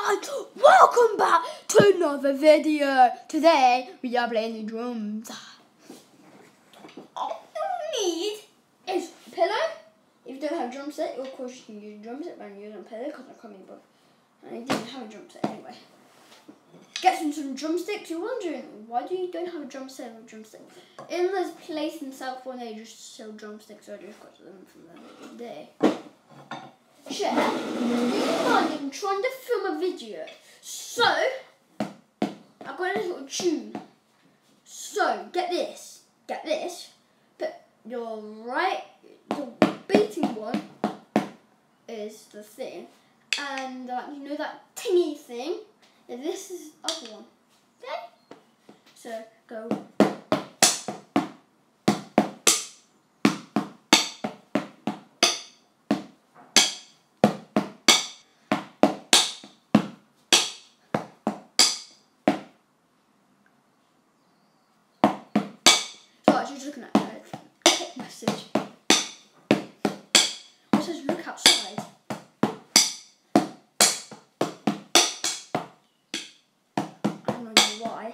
guys, welcome back to another video. Today we are playing the drums. All you need is a pillow. If you don't have a drum set, of course you can use a drum set, but I'm using a pillow because I'm coming above. And I didn't have a drum set anyway. Get some drumsticks. You're wondering why you don't have a drum set or a drumstick? In this place in Southbourne they just sell drumsticks, so I just got them from them today. Share. I'm trying to film a video, so I've got a little tune. So get this, but your beating one is the thing, and you know that tingy thing. And this is the other one. Okay, so go. Just looking at a text message. It says look outside. I don't know why.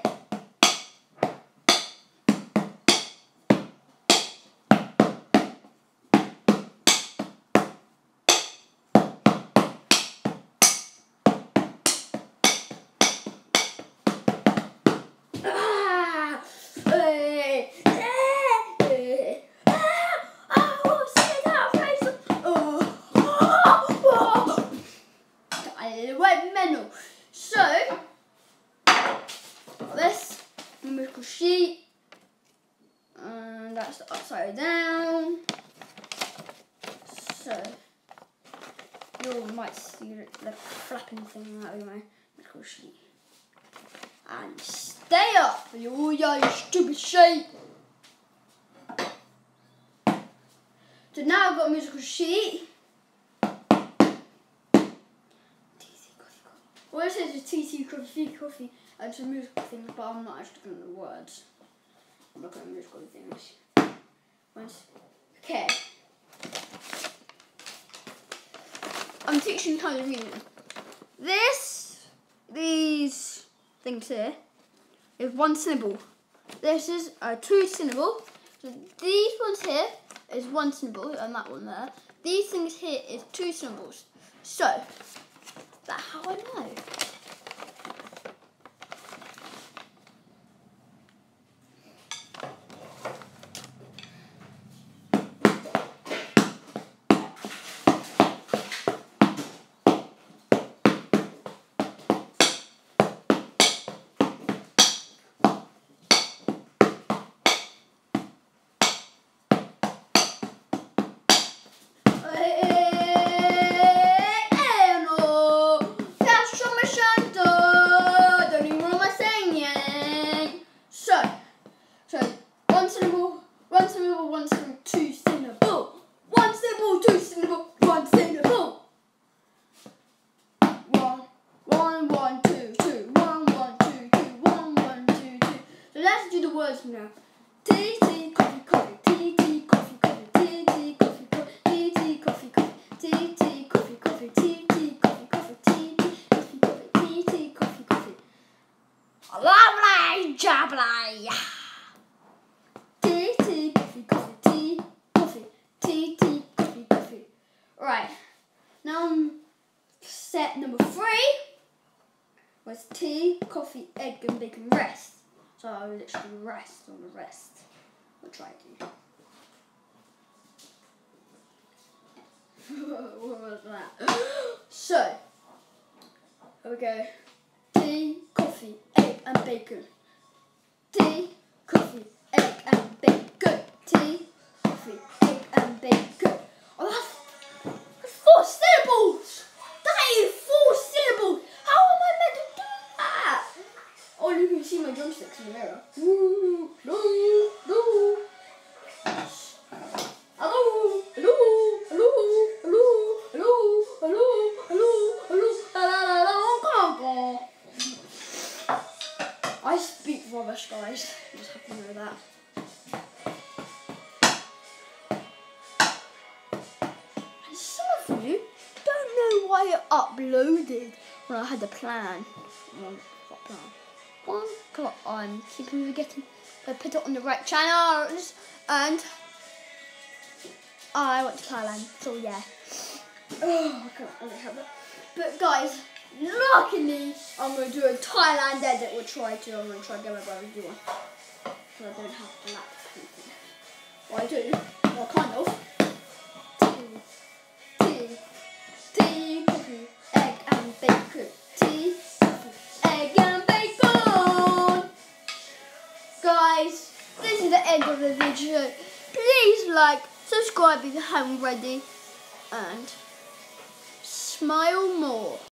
So, this musical sheet, and that's the upside down. So, you might see the flapping thing out of my musical sheet. And stay up for all your stupid shit. So now I've got a musical sheet. Well, it says it's TC coffee, and it's a musical thing, but I'm not actually looking at the words. I'm looking at musical things. Okay. I'm teaching you how to read them. These things here is one syllable. This is two syllables. So these ones here is one syllable, and that one there. These things here is two syllables. So, that's how I know. Words now. Tea, tea, coffee, coffee, tea, tea, coffee, coffee, tea, tea, coffee, coffee, tea, tea, coffee, coffee, tea, tea, coffee, coffee, tea, tea, coffee, coffee, tea, tea, coffee, coffee, tea, tea, coffee, coffee. Lovely jubbly. Tea, tea, coffee, coffee, tea, coffee, tea, tea, coffee, coffee. Right. Now set number 3 was tea, coffee, egg, and bacon rest. So I will literally rest on the rest. I'll try to. What was that? So, here we go. Tea, coffee, egg and bacon. Tea, coffee, egg and bacon. Tea, coffee, egg and bacon. Oh, that's 4 syllables! That is 4 syllables! How am I meant to do that? Oh, you can see my drumsticks in the mirror. Hello, hello, hello. Hello, hello, hello, hello, hello, hello, hello, hello, I speak rubbish, guys. You just have to know that. And some of you don't know why uploaded when I had a plan. What plan? One, God, I'm keeping forgetting. I put it on the right channels, and I went to Thailand. So yeah. Oh, I can't really help it. But guys, luckily I'm gonna do a Thailand edit. I'm gonna try to get my brother to do one. So I don't have a laptop. Well, I do. Well, kind of. Tea, coffee, egg and bacon. Tea, coffee, egg and bacon. Guys, this is the end of the video. Please like, subscribe if you haven't already, and smile more.